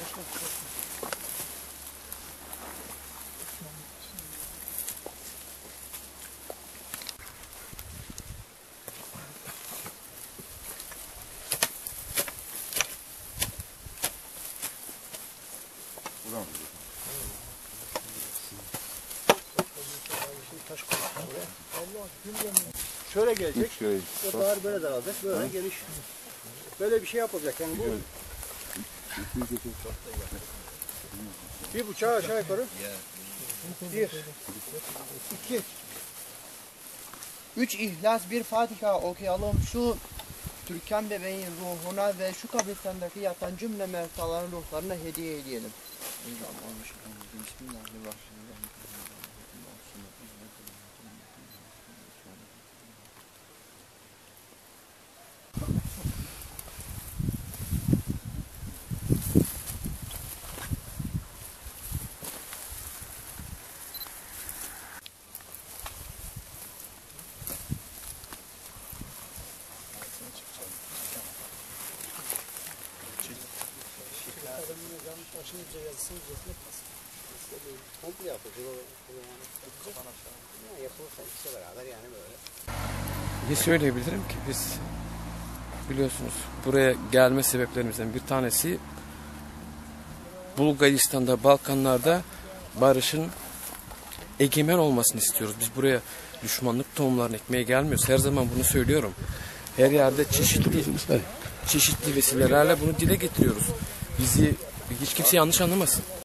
Şöyle gelecek. O dağır böyle daralacak. Böyle geliş. Böyle bir şey yapılacak. Yani bu bir buçağı aşağı yukarı. Bir, iki, Üç İhlas, bir Fatiha okuyalım. Şu Türkan bebeğin ruhuna ve şu kabristandaki yatan cümle mevtaların ruhlarına hediye edelim. Bismillahirrahmanirrahim. komple yapılacak. Yapılırsa ikisi beraber yani böyle. Ne söyleyebilirim ki, biz biliyorsunuz buraya gelme sebeplerimizden bir tanesi Bulgaristan'da, Balkanlarda barışın egemen olmasını istiyoruz. Biz buraya düşmanlık tohumlarını ekmeye gelmiyoruz. Her zaman bunu söylüyorum. Her yerde çeşitli vesilelerle bunu dile getiriyoruz. Bizi hiç kimse yanlış anlamasın.